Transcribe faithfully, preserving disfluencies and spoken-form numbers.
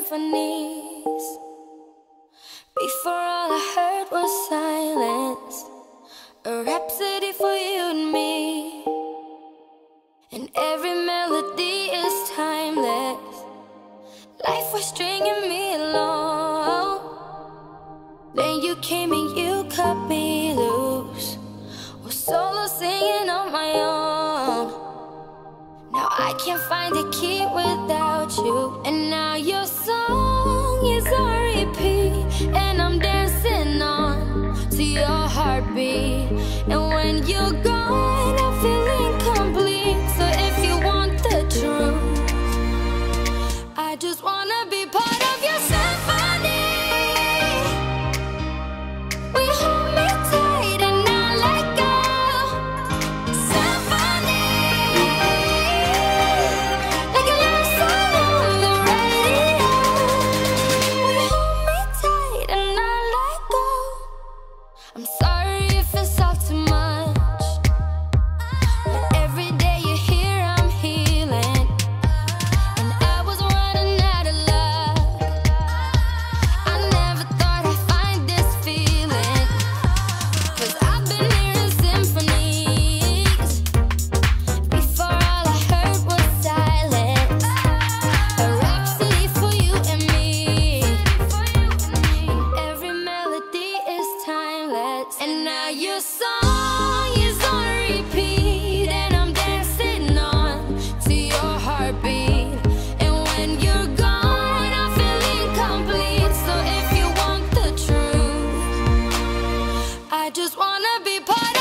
symphonies. Before all I heard was silence, a rhapsody for you and me. And every melody is timeless. Life was stringing me along. Then you came and you cut me loose, was solo singing on my own. Now I can't find a key without you. And now your song is on repeat, and I'm dancing on to your heartbeat. And when you're gone, I feel incomplete. So if you want the truth, I just wanna be part of your symphony. We hold me tight and not let go. Symphony, like a love song on the radio. We hold me tight and not let go. I'm sorry if it's all too much, but every day you're here I'm healing. And I was running out of luck. I never thought I'd find this feeling, 'cause I've been hearing symphonies. Before all I heard was silence, a rhapsody for you and me. And every melody is timeless. And now your song is on repeat, and I'm dancing on to your heartbeat. And when you're gone, I feel incomplete. So if you want the truth, I just wanna be part of